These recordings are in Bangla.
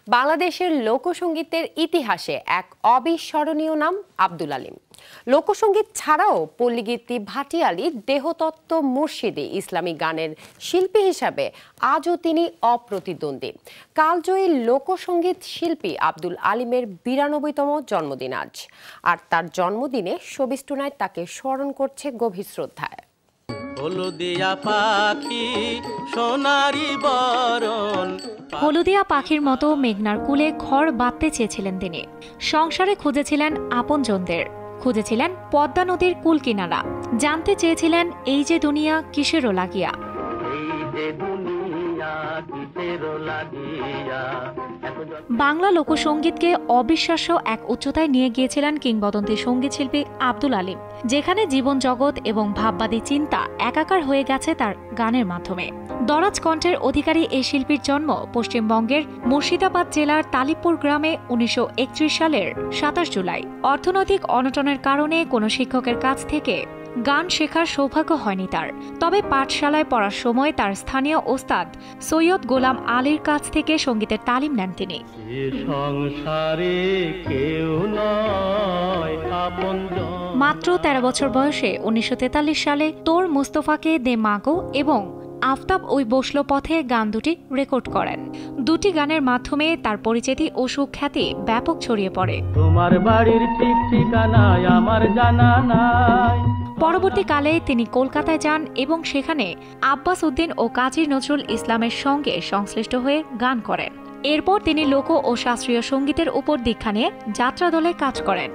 বাংলাদেশের লোকসঙ্গীতের ইতিহাসে এক অবিস্মরণীয় নাম আব্দুল আলিম। লোকসঙ্গীত ছাড়াও পল্লীগীতি, ভাটিয়ালি, দেহতত্ত্ব, মুর্শিদি, ইসলামী গানের শিল্পী হিসাবে আজও তিনি অপ্রতিদ্বন্দ্বী। কালজয়ী লোকসঙ্গীত শিল্পী আব্দুল আলিমের 92তম জন্মদিন আজ, আর তার জন্মদিনে শোবিজ টুনাইট তাকে স্মরণ করছে গভীর শ্রদ্ধায়। হলুদিয়া পাখির মতো মেঘনার কুলে ঘর বাঁধতে চেয়েছিলেন তিনি। সংসারে খুঁজেছিলেন আপনজনদের, খুঁজেছিলেন পদ্মা নদীর কুল কিনারা, জানতে চেয়েছিলেন এই যে দুনিয়া কিসেরও লাগিয়া। বাংলা লোকসঙ্গীতকে অবিশ্বাস্য এক উচ্চতায় নিয়ে গিয়েছিলেন কিংবদন্তি সঙ্গীতশিল্পী আব্দুল আলিম, যেখানে জীবন জগৎ এবং ভাববাদী চিন্তা একাকার হয়ে গেছে তার গানের মাধ্যমে। দরাজ কণ্ঠের অধিকারী এই শিল্পীর জন্ম পশ্চিমবঙ্গের মুর্শিদাবাদ জেলার তালিপুর গ্রামে 1931 সালের 27 জুলাই। অর্থনৈতিক অনটনের কারণে কোনো শিক্ষকের কাছ থেকে গান শেখার সৌভাগ্য হয়নি তার। তবে পাঠশালায় পড়ার সময় তার স্থানীয় ওস্তাদ সৈয়দ গোলাম আলীর কাছ থেকে সঙ্গীতের তালিম নেন তিনি। মাত্র 13 বছর বয়সে 1943 সালে তোর মুস্তফাকে দে মাগো এবং আফতাব ওই বসলো পথে গান দুটি রেকর্ড করেন। দুটি গানের মাধ্যমে তার পরিচিতি ও সুখ্যাতি ব্যাপক ছড়িয়ে পড়ে। তোমার বাড়ির ঠিক ঠিকানা আমার জানা নাই। পরবর্তীকালে তিনি কলকাতায় যান এবং সেখানে আব্বাস উদ্দিন ও কাজী নজরুল ইসলামের সঙ্গে সংশ্লিষ্ট হয়ে গান করেন। এরপর তিনি লোক ও শাস্ত্রীয় সঙ্গীতের উপর দীক্ষা নিয়ে যাত্রা দলে কাজ করেন।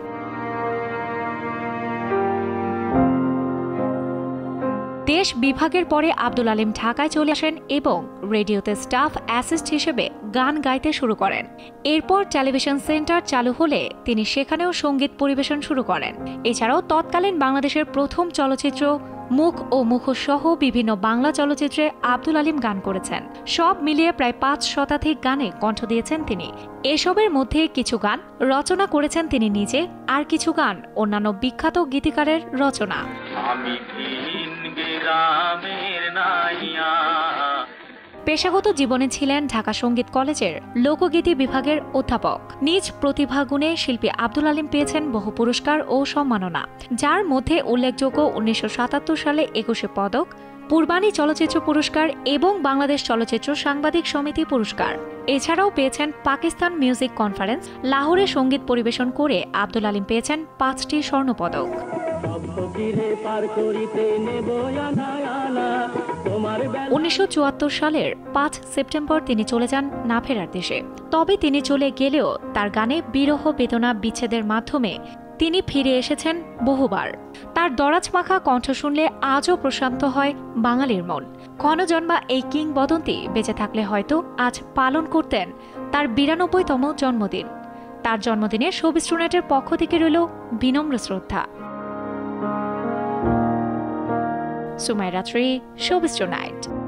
দেশ বিভাগের পরে আব্দুল আলিম ঢাকায় চলে আসেন এবং রেডিওতে স্টাফ অ্যাসিস্ট হিসেবে গান গাইতে শুরু করেন। এরপর টেলিভিশন সেন্টার চালু হলে তিনি সেখানেও সঙ্গীত পরিবেশন শুরু করেন। এছাড়াও তৎকালীন বাংলাদেশের প্রথম চলচ্চিত্র মুখ ও মুখোশ সহ বিভিন্ন বাংলা চলচ্চিত্রে আব্দুল আলিম গান করেছেন। সব মিলিয়ে প্রায় 5 শতাধিক গানে কণ্ঠ দিয়েছেন তিনি। এসবের মধ্যে কিছু গান রচনা করেছেন তিনি নিজে, আর কিছু গান অন্যান্য বিখ্যাত গীতিকারের রচনা। পেশাগত জীবনে ছিলেন ঢাকা সঙ্গীত কলেজের লোকগীতি বিভাগের অধ্যাপক। নিজ প্রতিভাগুণে শিল্পী আব্দুল আলিম পেয়েছেন বহু পুরস্কার ও সম্মাননা, যার মধ্যে উল্লেখযোগ্য 1977 সালে 21 পদক, পূর্বাণী চলচ্চিত্র পুরস্কার এবং বাংলাদেশ চলচ্চিত্র সাংবাদিক সমিতি পুরস্কার। এছাড়াও পেয়েছেন পাকিস্তান মিউজিক কনফারেন্স লাহোরে সঙ্গীত পরিবেশন করে আব্দুল আলিম পেয়েছেন 5টি স্বর্ণপদক। 1974 সালের 5 সেপ্টেম্বর তিনি চলে যান না ফেরার দেশে। তবে তিনি চলে গেলেও তার গানে বিরহ বেদনা বিচ্ছেদের মাধ্যমে তিনি ফিরে এসেছেন বহুবার। তার দরাজ মাখা কণ্ঠ শুনলে আজও প্রশান্ত হয় বাঙালির মন। ক্ষণজন্মা এই কিংবদন্তি বেঁচে থাকলে হয়তো আজ পালন করতেন তার 92তম জন্মদিন। তার জন্মদিনে শোবিজ টুনাইটের পক্ষ থেকে রইল বিনম্র শ্রদ্ধা। Sumaira 3, showbiz tonight.